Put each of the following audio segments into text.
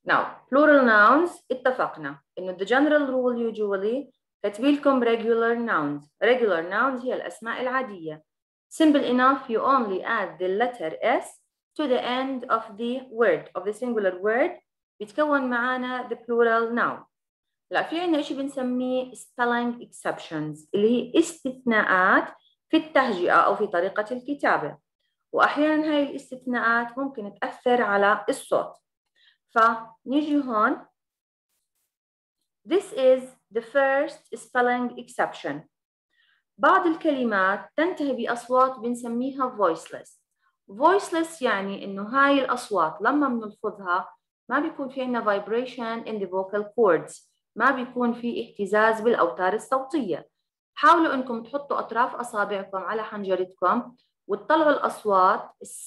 Now plural nouns اتفقنا إنه the general rule usually كاتبيلكم regular nouns. Regular nouns هي الأسماء العادية. Simple enough, you only add the letter S to the end of the word, of the singular word, بيتكون معانا the plural noun. لا، في عندنا شيء بنسميه spelling exceptions اللي هي استثناءات في التهجئة أو في طريقة الكتابة، وأحيانا هاي الاستثناءات ممكن تأثر على الصوت. فنيجي هون This is the first spelling exception. بعض الكلمات تنتهي بأصوات بنسميها voiceless. Voiceless يعني إنه هاي الأصوات لما بنلفظها ما بيكون في عنا vibration in the vocal cords، ما بيكون في اهتزاز بالأوتار الصوتية. حاولوا إنكم تحطوا أطراف أصابعكم على حنجرتكم وتطلعوا الأصوات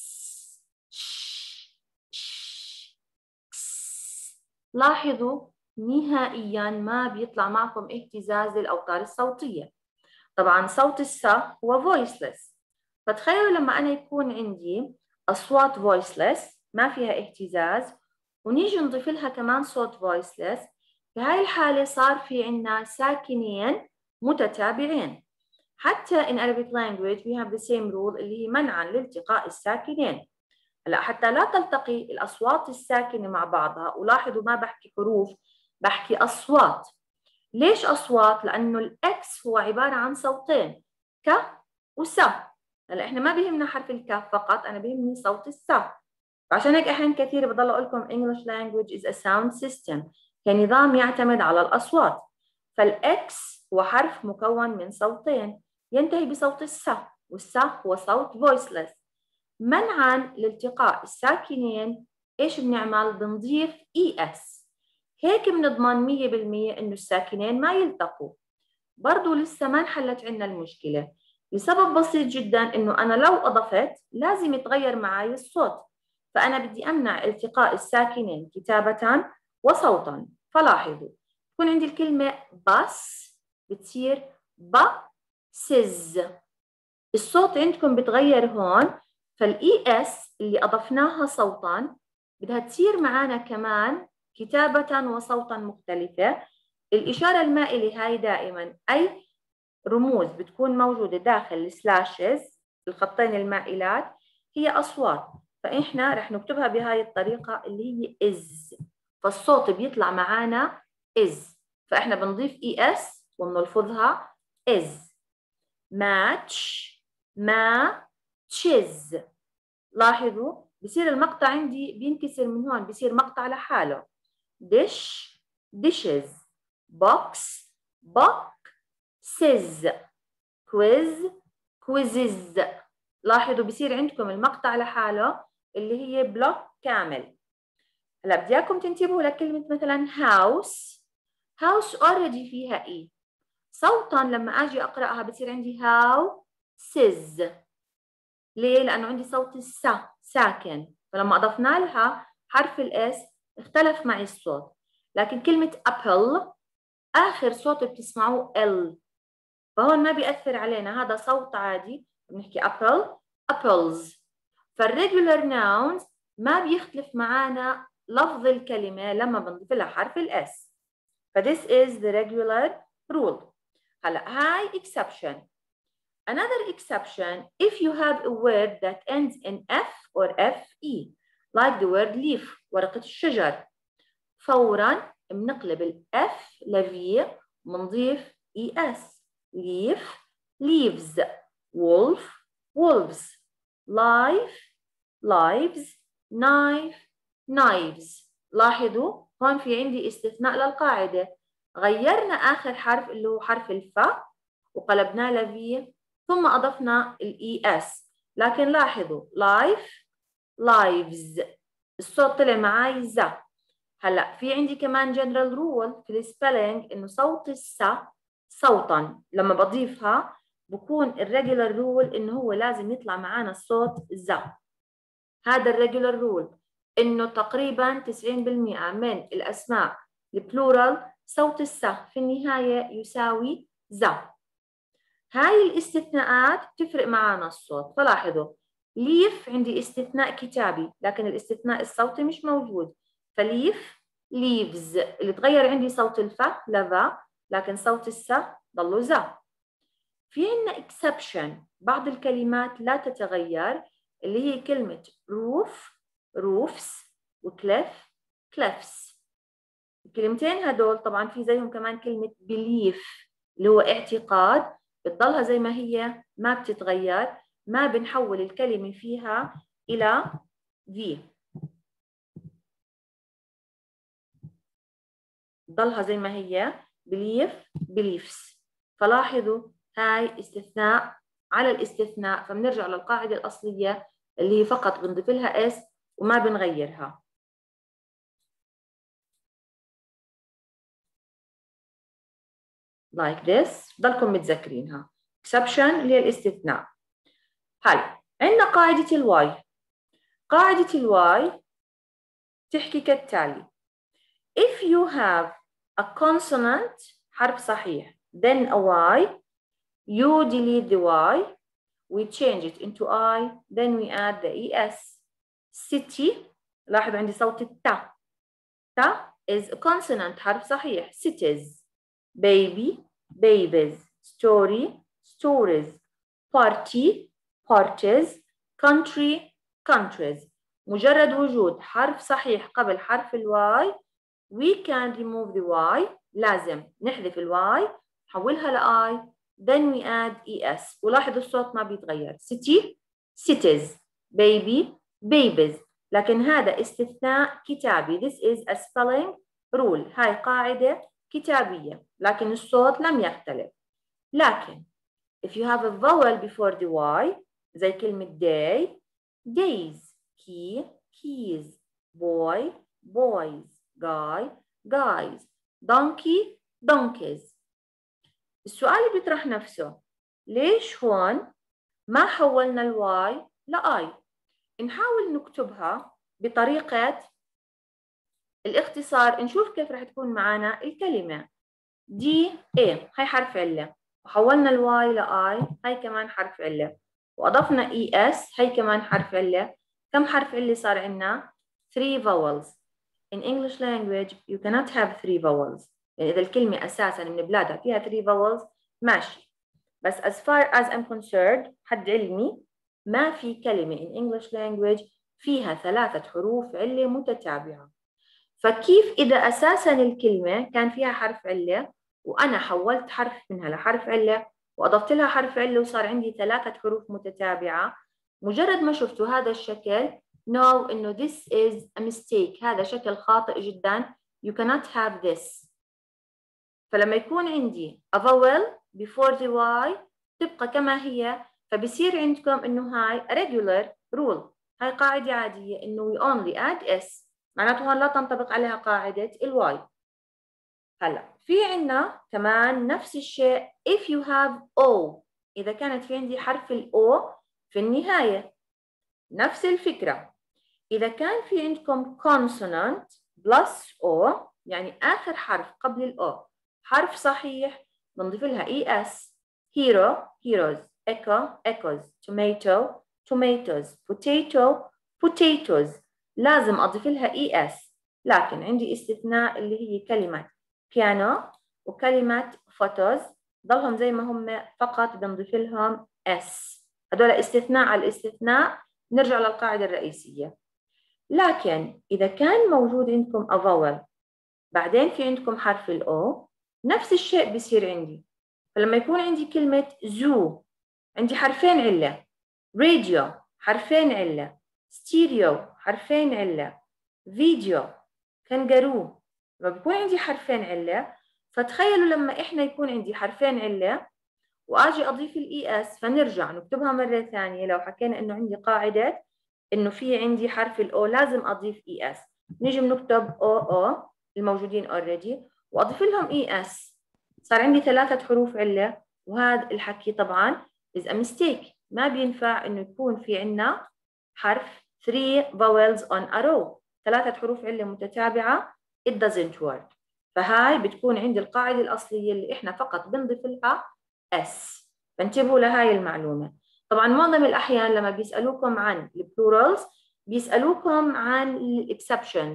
لاحظوا نهائياً ما بيطلع معكم اهتزاز للأوتار الصوتية. طبعاً صوت السا هو voiceless، فتخيلوا لما أنا يكون عندي أصوات voiceless ما فيها اهتزاز ونيجي نضيف لها كمان صوت voiceless، في هاي الحالة صار في عنا ساكنين متتابعين. حتى in Arabic language we have the same rule اللي هي منعاً لالتقاء الساكنين. هلا حتى لا تلتقي الأصوات الساكنة مع بعضها، ولاحظوا ما بحكي حروف، بحكي أصوات. ليش أصوات؟ لأنه الإكس هو عبارة عن صوتين ك وسا. هلا إحنا ما بيهمنا حرف الكاف فقط، أنا بيهمني صوت السا. فعشان هيك أحيان كثير بضل أقول لكم English language is a sound system، كنظام يعتمد على الأصوات. فالإكس هو حرف مكون من صوتين ينتهي بصوت السا، والسا هو صوت voiceless. منعاً لالتقاء الساكنين إيش بنعمل؟ بنضيف ES، هيك بنضمن 100% إنه الساكنين ما يلتقوا. برضو لسه ما انحلت عنا المشكلة لسبب بسيط جدا، إنه أنا لو أضفت لازم يتغير معي الصوت، فأنا بدي أمنع التقاء الساكنين كتابة وصوتا. فلاحظوا تكون عندي الكلمة بس بتصير بسز، الصوت عندكم بتغير هون، فالإي إس اللي أضفناها صوتا بدها تصير معنا كمان كتابة وصوتا مختلفة. الإشارة المائلة هاي دائما أي رموز بتكون موجودة داخل السلاشز الخطين المائلات هي أصوات، فإحنا رح نكتبها بهاي الطريقة اللي هي إز، فالصوت بيطلع معنا إز، فإحنا بنضيف إي إس وبنلفظها إز. ماتش، ما تشيز. لاحظوا بصير المقطع عندي بينكسر من هون، بصير مقطع لحاله. دش dishes، box boxes، quiz quizzes. لاحظوا بصير عندكم المقطع لحاله اللي هي بلوك كامل. هلا بدي اياكم تنتبهوا لكلمه مثلا house. house already فيها اي، صوتا لما اجي اقراها بصير عندي houses. ليه؟ لانه عندي صوت السا ساكن، فلما اضفنا لها حرف الاس اختلف معي الصوت. لكن كلمه apple اخر صوت بتسمعوه ال، فهون ما بيأثر علينا، هذا صوت عادي بنحكي apple apples. فالريجولار nouns ما بيختلف معنا لفظ الكلمه لما بنضيف لها حرف الاس. فthis is the regular rule. هلا هاي exception. Another exception if you have a word that ends in F or FE like the word leaf ورقة الشجر، فورا بنقلب ال F ل V وبنضيف ES leaf leaves، wolf wolves، life lives، knife knives. لاحظوا هون في عندي استثناء للقاعدة، غيرنا آخر حرف اللي هو حرف الفاء وقلبناه ل V ثم أضفنا ال ES، لكن لاحظوا life lives الصوت طلع معي زا. هلا في عندي كمان general rule في السبيلنج إنه صوت السا صوتا لما بضيفها بكون الريجولار رول إنه هو لازم يطلع معنا الصوت زا. هذا الريجولار رول إنه تقريبا 90% من الأسماء البلورال صوت السا في النهاية يساوي زا. هاي الاستثناءات بتفرق معنا الصوت، فلاحظوا ليف عندي استثناء كتابي لكن الاستثناء الصوتي مش موجود، فليف leaves. اللي تغير عندي صوت الفا لفا، لكن صوت السا ضلوا زا. في عندنا exception، بعض الكلمات لا تتغير، اللي هي كلمة roof roofs وcliff cliffs. الكلمتين هدول طبعا في زيهم كمان كلمة belief اللي هو اعتقاد، بتضلها زي ما هي ما بتتغير، ما بنحول الكلمة فيها إلى V، ضلها زي ما هي belief beliefs. فلاحظوا هاي استثناء على الاستثناء، فبنرجع للقاعدة الأصلية اللي هي فقط بنضيف لها S وما بنغيرها. like this، ضلكم متذكرينها. exception اللي هي الاستثناء. هلا عندنا قاعدة الواي. قاعدة الواي تحكي كالتالي: if you have a consonant حرف صحيح then a y, you delete the y, we change it into I, then we add the ES. city، لاحظوا عندي صوت التا، تا is a consonant حرف صحيح. cities baby babies story stories party parties country countries. مجرد وجود حرف صحيح قبل حرف الواي we can remove the y، لازم نحذف الواي نحولها ل I، then we add ES. ولاحظوا الصوت ما بيتغير. city cities baby babies، لكن هذا استثناء كتابي. this is a spelling rule، هاي قاعدة كتابية لكن الصوت لم يختلف. لكن if you have a vowel before the y زي كلمة day days key keys boy boys guy guys donkey donkeys. السؤال بيطرح نفسه: ليش هون ما حولنا الواي لآي؟ نحاول نكتبها بطريقة الاختصار، نشوف كيف رح تكون معنا الكلمة. دي ايه هاي حرف علة، وحولنا الواي لآي هاي كمان حرف علة، وأضفنا اي اس هاي كمان حرف علة. كم حرف علة صار عندنا؟ 3 vowels. In English language you cannot have 3 vowels، يعني إذا الكلمة أساساً من بلادها فيها 3 vowels ماشي، بس as far as I'm concerned حد علمي ما في كلمة in English language فيها 3 حروف علة متتابعة. فكيف إذا أساساً الكلمة كان فيها حرف علة وأنا حولت حرف منها لحرف علة وأضفت لها حرف علة وصار عندي 3 حروف متتابعة، مجرد ما شفتوا هذا الشكل know إنه this is a mistake، هذا شكل خاطئ جداً. you cannot have this. فلما يكون عندي a vowel before the y تبقى كما هي، فبصير عندكم إنه هاي regular rule، هاي قاعدة عادية إنه we only add s، معناته هون لا تنطبق عليها قاعدة الواي. هلا في عنا كمان نفس الشيء if you have o، إذا كانت في عندي حرف ال o في النهاية نفس الفكرة. إذا كان في عندكم consonant plus o يعني آخر حرف قبل ال o حرف صحيح بنضيف لها es. hero heroes echo echoes tomato tomatoes potato potatoes، لازم أضيف لها es. لكن عندي استثناء اللي هي كلمة piano وكلمة photos ضلهم زي ما هم، فقط بنضيف لهم s. هذول استثناء على الاستثناء، نرجع للقاعدة الرئيسية. لكن إذا كان موجود عندكم a vowel بعدين في عندكم حرف ال O نفس الشيء بيصير عندي. فلما يكون عندي كلمة zoo عندي حرفين علة، راديو حرفين علة، ستيريو حرفين علة، فيديو كنغارو، لما بيكون عندي حرفين علة. فتخيلوا لما إحنا يكون عندي حرفين علة وأجي أضيف الإي إس، فنرجع نكتبها مرة ثانية. لو حكينا إنه عندي قاعدة إنه في عندي حرف الأو لازم أضيف إي إس، نيجي بنكتب أو الموجودين أوريدي وأضيف لهم إي إس، صار عندي 3 حروف علة. وهذا الحكي طبعاً is a mistake، ما بينفع إنه يكون في عنا حرف 3 vowels on a row، 3 حروف علة متتابعة it doesn't work. فهاي بتكون عندي القاعدة الأصلية اللي إحنا فقط بنضيف لها S. فانتبهوا لهاي المعلومة. طبعاً معظم الأحيان لما بيسألوكم عن البلورالز بيسألوكم عن الإكسبشنز،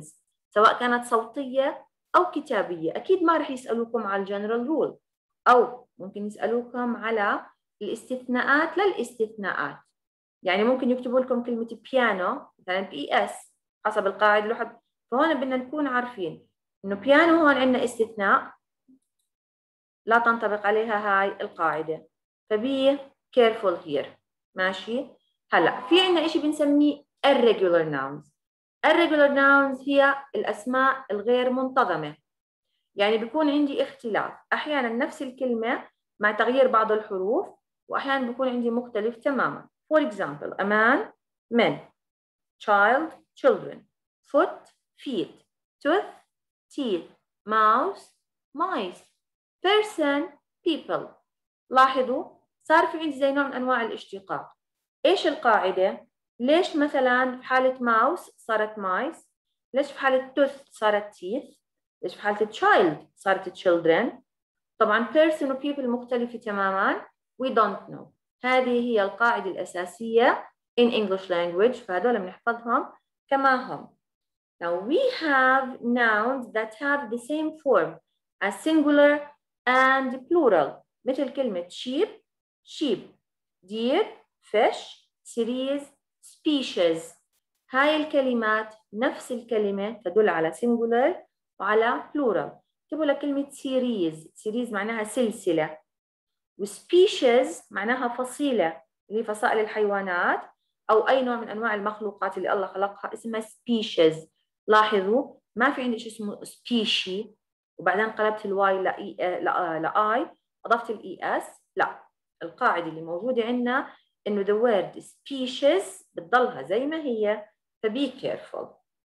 سواء كانت صوتية أو كتابية. أكيد ما رح يسألوكم على الجنرال رول، أو ممكن يسألوكم على الاستثناءات للاستثناءات. يعني ممكن يكتبوا لكم كلمة بيانو مثلا PS حسب القاعدة اللي فهون بدنا نكون عارفين إنه بيانو هون عندنا استثناء لا تنطبق عليها هاي القاعدة، فبي careful here. ماشي. هلا في عندنا إشي بنسميه irregular nouns. irregular nouns هي الأسماء الغير منتظمة، يعني بيكون عندي اختلاف، أحيانا نفس الكلمة مع تغيير بعض الحروف، وأحيانا بيكون عندي مختلف تماما. For example, a man men, child children, foot feet, tooth teeth, mouse mice, person people. لاحظوا صار في عندي زي نوع من أنواع الاشتقاق. إيش القاعدة؟ ليش مثلا في حالة mouse صارت mice؟ ليش في حالة tooth صارت teeth؟ ليش في حالة child صارت children؟ طبعا person و people مختلفة تماما. we don't know. هذه هي القاعدة الأساسية in English language، فهذول بنحفظهم كما هم. Now we have nouns that have the same form as singular and plural، مثل كلمة sheep sheep، deer fish، series species. هاي الكلمات نفس الكلمة تدل على singular وعلى plural. اكتبوا لك كلمة series معناها سلسلة، وسبيشيز معناها فصيلة اللي فصائل الحيوانات أو أي نوع من أنواع المخلوقات اللي الله خلقها اسمها species. لاحظوا ما في عندي شيء اسمه species وبعدين قلبت الواي لآي أضفت الإي إس. لا، القاعدة اللي موجودة عندنا إنه the word species بتضلها زي ما هي، فبي careful.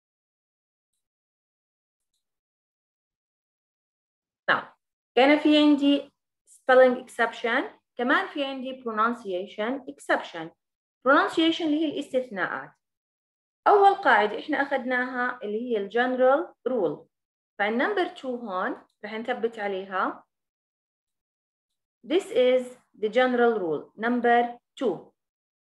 نعم، كان في عندي spelling exception، كمان في عندي pronunciation exception. pronunciation اللي هي الاستثناءات. أول قاعدة إحنا أخذناها اللي هي الجنرال rule، فالنمبر 2 هون رح نثبت عليها this is the general rule number 2.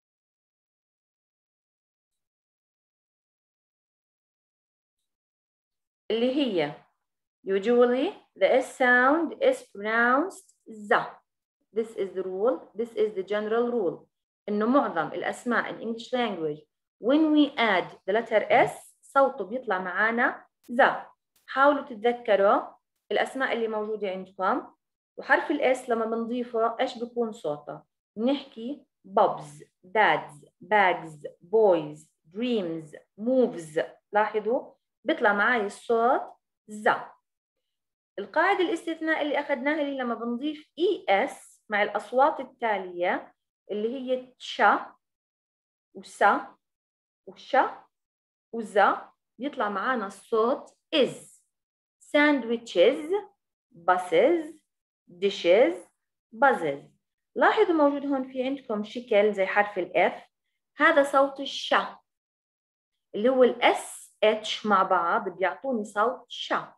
اللي هي usually the S sound is pronounced the. This is the rule, this is the general rule. إنه معظم الأسماء in English language when we add the letter S صوته بيطلع معانا the. حاولوا تتذكروا الأسماء اللي موجودة عندكم، وحرف الS لما بنضيفه إيش بيكون صوته؟ بنحكي bobs, dads, bags, boys, dreams, moves. لاحظوا بيطلع معي الصوت the. القاعدة الاستثناء اللي أخذناها اللي لما بنضيف ES مع الأصوات التالية اللي هي تشا وسا وشا وزا يطلع معانا الصوت is. sandwiches buses dishes buzzes. لاحظوا موجود هون في عندكم شكل زي حرف الF، هذا صوت الشا اللي هو SH مع بعض بيعطوني صوت شا.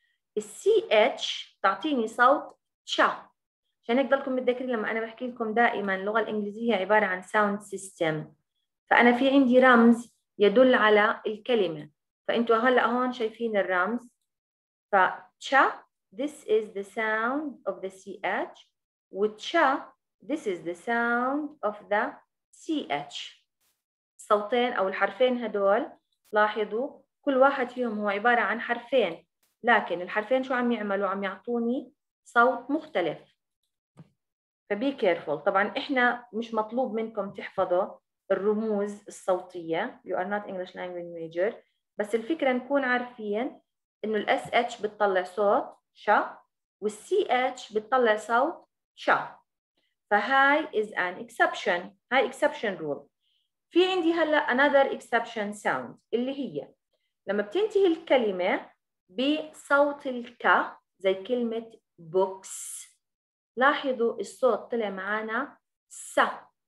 CH تعطيني صوت شا. عشان هيك ضلكم متذكرين لما أنا بحكي لكم دائما اللغة الإنجليزية عبارة عن sound system، فأنا في عندي رمز يدل على الكلمة، فأنتوا هلأ هون شايفين الرمز، فتشا this is the sound of the CH، وتشا this is the sound of the CH. الصوتين أو الحرفين هدول لاحظوا كل واحد فيهم هو عبارة عن حرفين، لكن الحرفين شو عم يعملوا؟ عم يعطوني صوت مختلف. فبي كيرفول. طبعا احنا مش مطلوب منكم تحفظوا الرموز الصوتية، you are not English language major، بس الفكرة نكون عارفين انه الاس اتش بتطلع صوت شا والسي اتش بتطلع صوت شا، فهاي is an exception، هاي exception rule. في عندي هلا another exception sound اللي هي لما بتنتهي الكلمة بصوت الك زي كلمة books، لاحظوا الصوت طلع معانا س.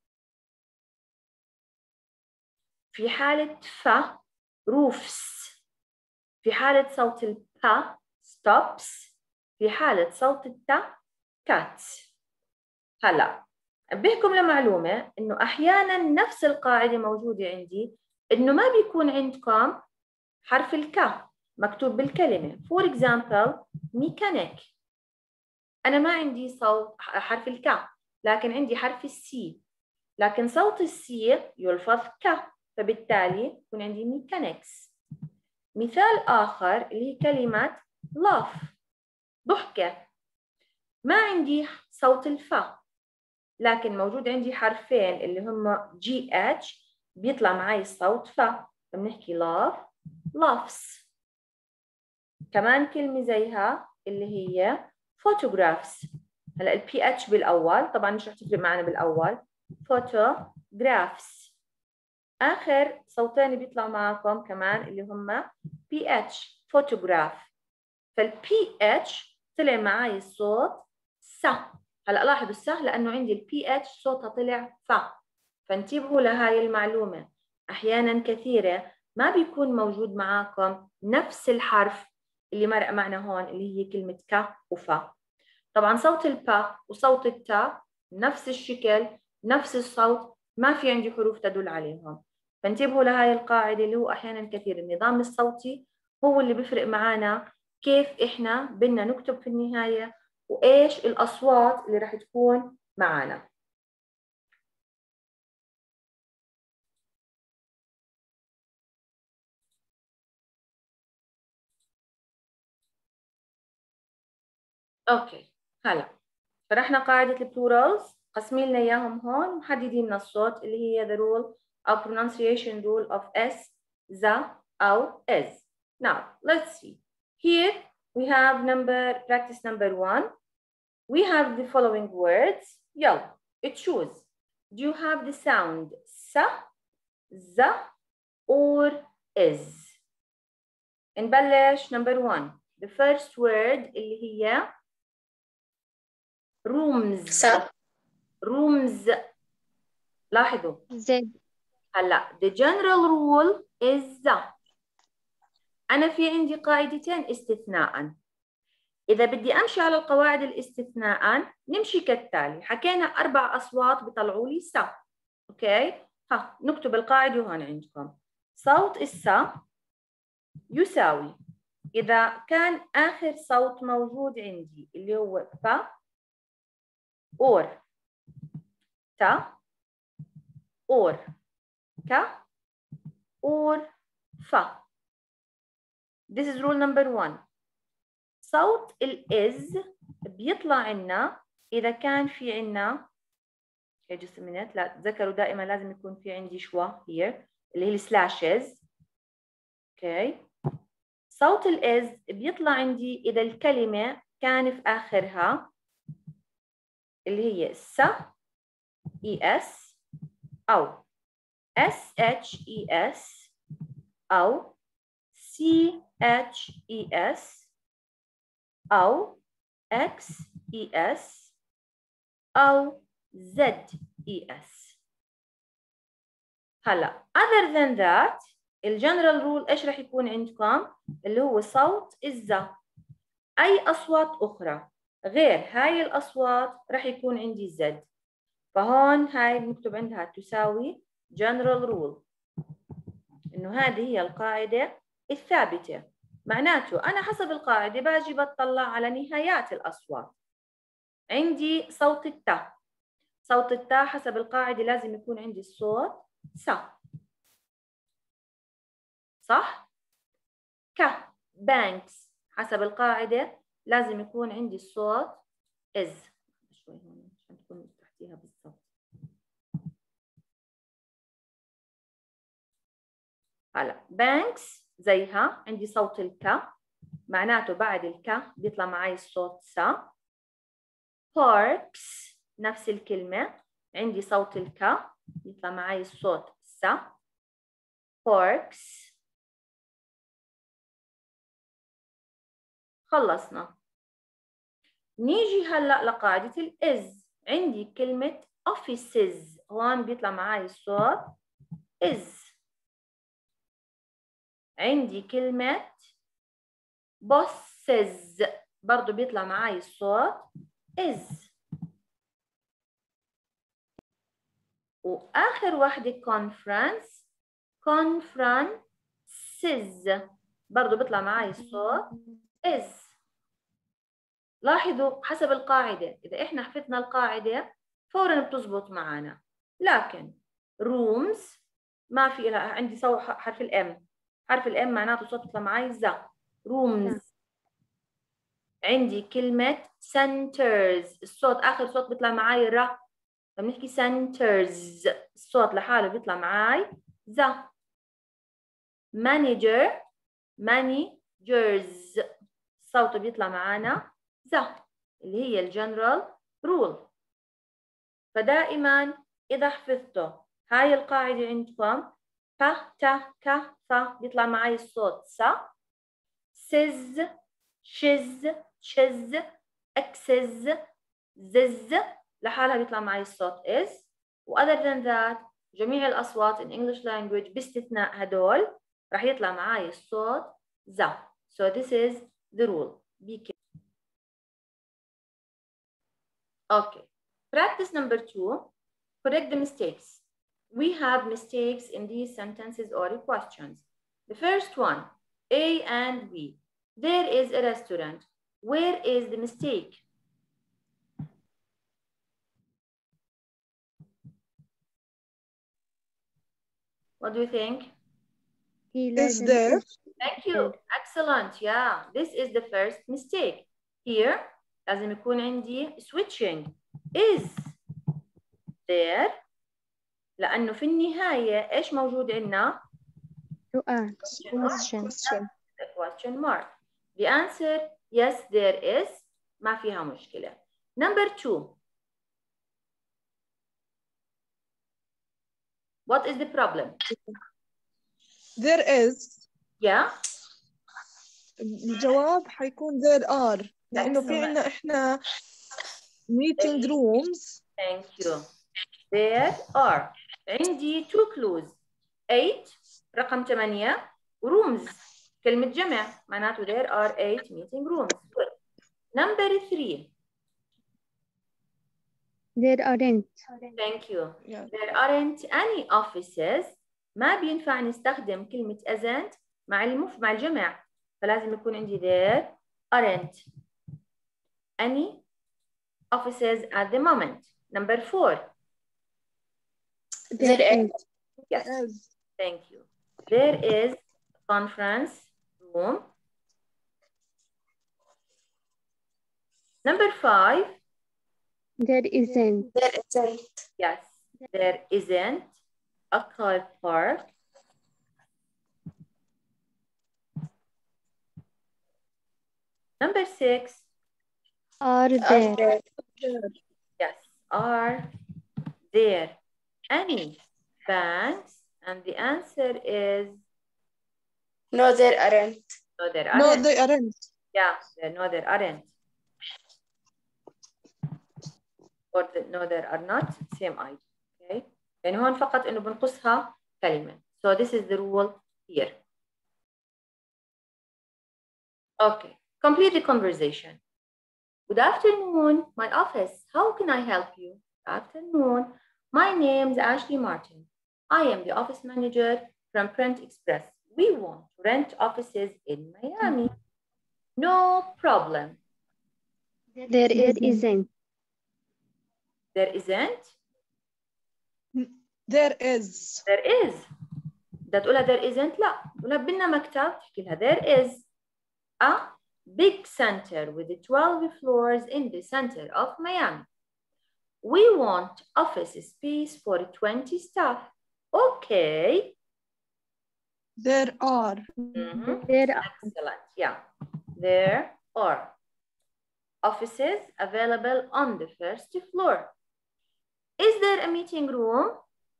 في حالة ف roofs، في حالة صوت الب stops، في حالة صوت الت cats. هلا أنبهكم لمعلومة إنه أحيانا نفس القاعدة موجودة عندي، إنه ما بيكون عندكم حرف الك، مكتوب بالكلمة. For example mechanic. أنا ما عندي صوت حرف الك، لكن عندي حرف السي، لكن صوت السي يلفظ ك، فبالتالي يكون عندي mechanics. مثال آخر اللي هي كلمة laugh، ضحكة. ما عندي صوت الفا، لكن موجود عندي حرفين اللي هم GH بيطلع معي الصوت فا، فبنحكي laugh laughs. كمان كلمة زيها اللي هي photographs. هلا ال PH بالأول، طبعا مش رح تفرق معنا بالأول. photographs. آخر صوتين بيطلعوا معكم كمان اللي هم PH photograph. فال PH طلع معي الصوت س. هلا لاحظوا الس لأنه عندي ال PH صوتها طلع ف، فانتبهوا لهاي المعلومة. أحيانا كثيرة ما بيكون موجود معاكم نفس الحرف اللي مرق معنا هون اللي هي كلمة ك وفا. طبعا صوت البا وصوت التا نفس الشكل نفس الصوت، ما في عندي حروف تدل عليهم. فانتبهوا لهاي القاعدة اللي هو أحيانا كثير النظام الصوتي هو اللي بيفرق معنا كيف إحنا بدنا نكتب في النهاية وإيش الأصوات اللي رح تكون معنا. أوكي، هلا فرحنا قاعدة البلورالز، قسمين لنا إياهم هون ومحددين لنا الصوت اللي هي the rule أو pronunciation rule of S, ذا أو is. Now, let's see. Here we have practice number 1. We have the following words. يلا, choose. Do you have the sound sa, za, or is? نبلش number 1. The first word اللي هي rooms. صح. rooms. لاحظوا زد. هلا the general rule is the. أنا في عندي قاعدتين استثناء. إذا بدي أمشي على القواعد الاستثناء نمشي كالتالي. حكينا 4 أصوات بيطلعوا لي سا. أوكي؟ نكتب القاعدة هون عندكم. صوت السا يساوي إذا كان آخر صوت موجود عندي اللي هو فا أور تا أور كا أور فا. This is rule number 1. صوت الإز بيطلع عنا إذا كان في عنا just a minute. لا تذكروا دائما لازم يكون في عندي شوا here اللي هي السلاشز. اوكي. صوت الإز بيطلع عندي إذا الكلمة كان في آخرها اللي هي س ES أو SHES أو CHES أو XES أو ZES. هلا other than that الجنرال رول ايش رح يكون عندكم؟ اللي هو صوت الزا. أي أصوات أخرى غير هاي الأصوات رح يكون عندي زد. فهون هاي بنكتب عندها تساوي general rule، إنه هذه هي القاعدة الثابتة. معناته أنا حسب القاعدة باجي بطلع على نهايات الأصوات. عندي صوت التا. صوت التا حسب القاعدة لازم يكون عندي الصوت سا. صح؟ ك بانكس حسب القاعدة لازم يكون عندي الصوت إز. شوي هون عشان تكون تحتيها بالضبط. هلا بانكس زيها عندي صوت الك، معناته بعد الك بيطلع معي الصوت سا. باركس نفس الكلمة عندي صوت الك بيطلع معي الصوت سا. باركس. خلصنا. نيجي هلا لقاعدة الإز. عندي كلمة offices هون بيطلع معي الصوت إز. عندي كلمة bosses برضو بيطلع معي الصوت إز. وآخر واحدة conferences. برضه بيطلع معي الصوت is. لاحظوا حسب القاعدة، إذا إحنا حفظنا القاعدة فورا بتزبط معنا. لكن rooms ما في لها، عندي صوت حرف الام، حرف الام معناته صوت بيطلع معي ذا. rooms. عندي كلمة centers، الصوت آخر صوت بيطلع معي ر، فبنحكي centers، الصوت لحاله بيطلع معي ذا. manager managers، الصوت بيطلع معنا ذا، اللي هي الجنرال رول. فدائما إذا حفظتوا هاي القاعدة عندكم ك ت ك ف بيطلع معي الصوت س، سز شز شز اكسز زز لحالها بيطلع معي الصوت is. وother than that جميع الأصوات in English language باستثناء هدول راح يطلع معي الصوت ذا. So this is the rule. Be careful. Okay. Practice number 2. Correct the mistakes. We have mistakes in these sentences or questions. The first one, A and B. There is a restaurant. Where is the mistake? What do you think? Is there? Thank you. Excellent. Yeah, this is the first mistake. Here, لازم يكون عندي switching. Is there؟ لأنه في النهاية إيش موجود عندنا؟ question mark. The answer, yes, there is. ما فيها مشكلة. Number 2. What is the problem? There is. Yeah. الجواب حيكون there are، لأنه في عنا إحنا meeting rooms. Thank you. There are. عندي 2 clues. 8 رقم 8 rooms كلمة جمع معناته there are 8 meeting rooms. Good. Number 3. There aren't. Thank you. Yeah. There aren't any offices. ما بينفع نستخدم كلمة isn't مع الجمع، فلازم يكون عندي there aren't any offices at the moment. Number 4. There is. Yes. Thank you. There is a conference room. Number 5. There isn't. Yes. There isn't a car park. Number 6. Are there. Yes. Are there any banks? And the answer is no, there aren't. no, there aren't. No, they aren't. Yeah, no, there aren't. Or no, there are not. Same idea. Okay. يعني هون فقط إنه بنقصها كلمة. So this is the rule here. Okay. Complete the conversation. Good afternoon, my office. How can I help you? Good afternoon. My name is Ashley Martin. I am the office manager from Print Express. We want to rent offices in Miami. No problem. There isn't. There isn't? There is. There is. بدها تقولها there isn't؟ لا، تقولها بدنا مكتب، تحكي لها there is a big center with 12 floors in the center of Miami. We want office space for 20 staff. Okay. There are. There are. Excellent. Yeah. There are offices available on the first floor. Is there a meeting room?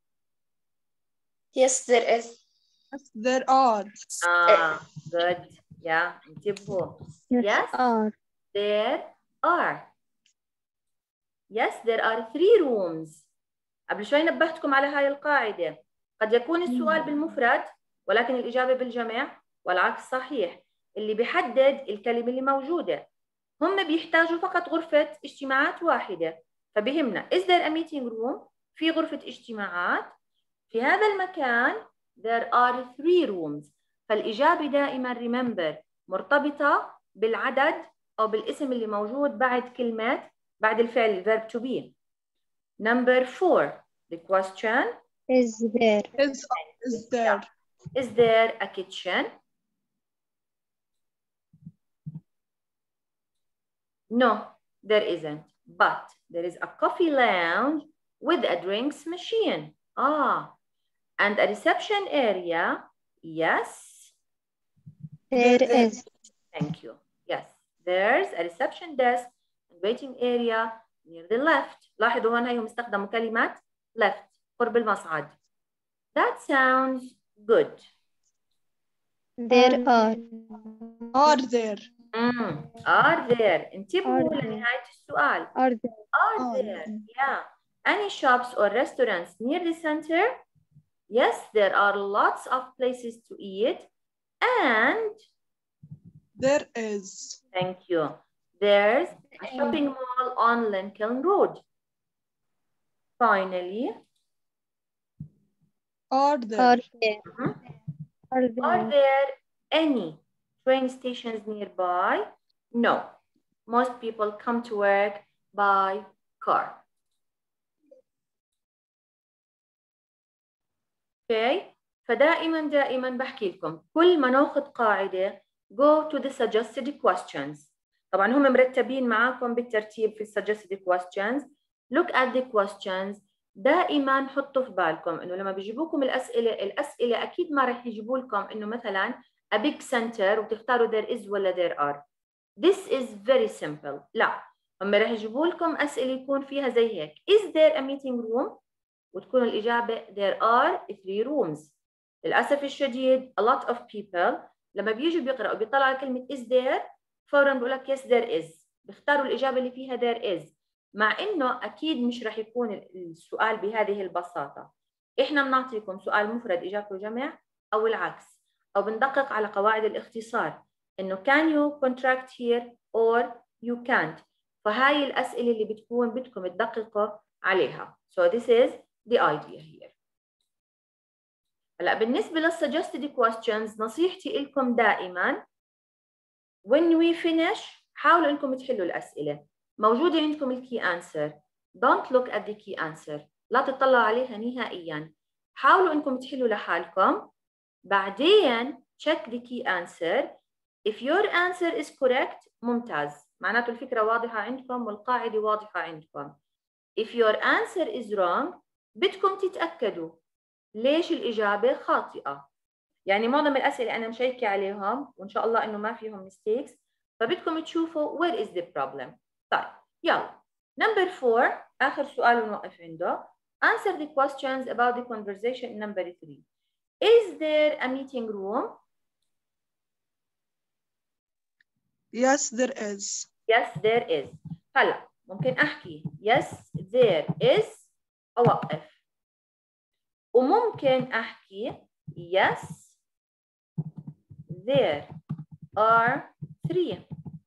Yes, there is. Yes, there are. Good. Yeah. انتبهوا. Yes. Are. There are. Yes, there are 3 rooms. قبل شوي نبهتكم على هاي القاعدة. قد يكون السؤال بالمفرد ولكن الإجابة بالجمع والعكس صحيح. اللي بيحدد الكلمة اللي موجودة. هم بيحتاجوا فقط غرفة اجتماعات واحدة. فبهمنا is there a meeting room؟ في غرفة اجتماعات. في هذا المكان there are 3 rooms. فالإجابة دائما remember مرتبطة بالعدد أو بالاسم اللي موجود بعد الفعل verb to be. Number 4, the question Is there? Is there a kitchen? No, there isn't. But there is a coffee lounge with a drinks machine. And a reception area. Yes. There is. Thank you. Yes, there's a reception desk and waiting area near the left. لاحظوا هون هيهم استخدموا كلمة left قرب المصعد. That sounds good. There are. Are there. Are there. انتبهوا لنهاية السؤال. Are there. Are there. Yeah. Any shops or restaurants near the center? Yes, there are lots of places to eat. And there is. Thank you. There's a shopping mall on Lincoln Road. Finally, are there. Are there any train stations nearby? No. Most people come to work by car. Okay. فدائما بحكي لكم كل ما ناخذ قاعدة go to the suggested questions. طبعا هم مرتبين معاكم بالترتيب في suggested questions. Look at the questions. دائما حطوا في بالكم انه لما بيجيبوكم الاسئله اكيد ما راح يجيبوا لكم انه مثلا a big center وتختاروا there is ولا there are. This is very simple. لا، هم راح يجيبوا لكم اسئله يكون فيها زي هيك. Is there a meeting room؟ وتكون الاجابه there are 3 rooms. للاسف الشديد a lot of people لما بيجوا بيقرأوا بيطلعوا على كلمة is there فورا بيقول لك yes there is، بيختاروا الإجابة اللي فيها there is، مع إنه أكيد مش راح يكون السؤال بهذه البساطة. إحنا بنعطيكم سؤال مفرد إجابته جمع أو العكس، أو بندقق على قواعد الاختصار إنه can you contract here or you can't. فهاي الأسئلة اللي بتكون بدكم تدققوا عليها. So this is the idea here. هلا بالنسبة للsuggested questions نصيحتي لكم دائما when we finish حاولوا انكم تحلوا الأسئلة. موجودة عندكم الكي answer. Don't look at the key answer. لا تطلعوا عليها نهائيا. حاولوا انكم تحلوا لحالكم. بعدين check the key answer. If your answer is correct ممتاز. معناته الفكرة واضحة عندكم والقاعدة واضحة عندكم. If your answer is wrong بدكم تتأكدوا ليش الإجابة خاطئة. يعني معظم الأسئلة أنا مشيكة عليهم وإن شاء الله إنه ما فيهم mistakes، فبدكم تشوفوا where is the problem. طيب يلا number 4 آخر سؤال ونوقف عنده. Answer the questions about the conversation in number 3. Is there a meeting room? Yes there is. Yes there is. هلا ممكن أحكي yes there is أوقف، وممكن أحكي yes there are 3.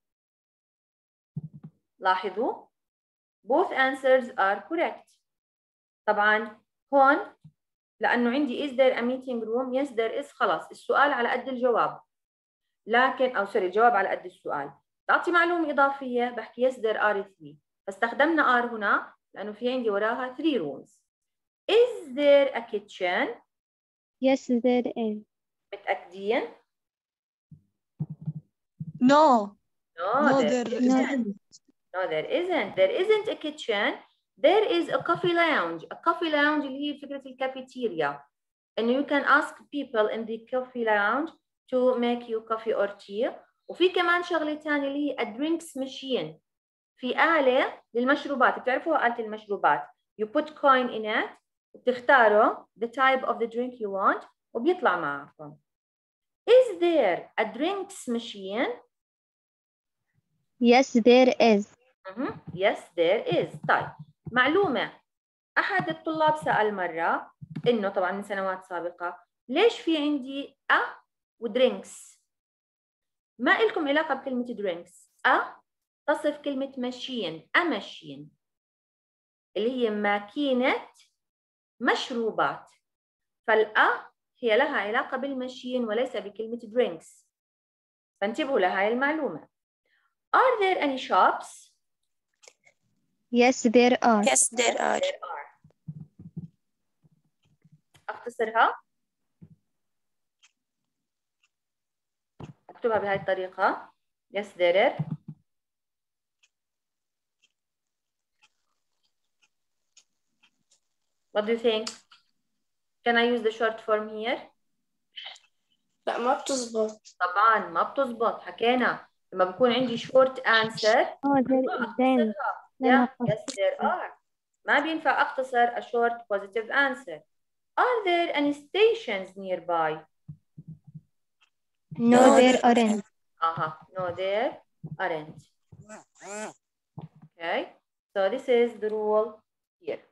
لاحظوا both answers are correct. طبعا هون لأنه عندي is there a meeting room yes there is خلاص السؤال على قد الجواب، لكن أو سوري الجواب على قد السؤال. تعطي معلومة إضافية بحكي yes there are 3، فاستخدمنا are هنا لأنه في عندي وراها 3 rooms. Is there a kitchen? Yes there is. متأكدين؟ No. No, there isn't. No, there isn't. There isn't a kitchen. There is a coffee lounge. A coffee lounge اللي هي فكرة الكافيتيريا. And you can ask people in the coffee lounge to make you coffee or tea. وفي كمان شغلة ثانية اللي هي a drinks machine. في آلة للمشروبات. بتعرفوا آلة المشروبات. You put coin in it. وبتختاروا the type of the drink you want وبيطلع معكم. Is there a drinks machine? Yes there is. Yes there is. طيب معلومة، أحد الطلاب سأل مرة إنه طبعا من سنوات سابقة ليش في عندي ودرينكس؟ ما إلكم علاقة بكلمة درينكس. تصف كلمة ماشين، ماشين اللي هي ماكينة مشروبات. فالأ هي لها علاقة بالمشين وليس بكلمة drinks. فانتبهوا لهاي المعلومة. Are there any shops? Yes, there are. Yes, there are. أختصرها. أكتبها بهاي الطريقة. Yes, there are. What do you think? Can I use the short form here? لا ما بتزبط. طبعا ما بتزبط، حكينا لما بكون عندي short answer Oh, there is then. yes there are. ما بينفع أختصر a short positive answer. Are there any stations nearby? No, there aren't. No, there aren't. Okay, so this is the rule here.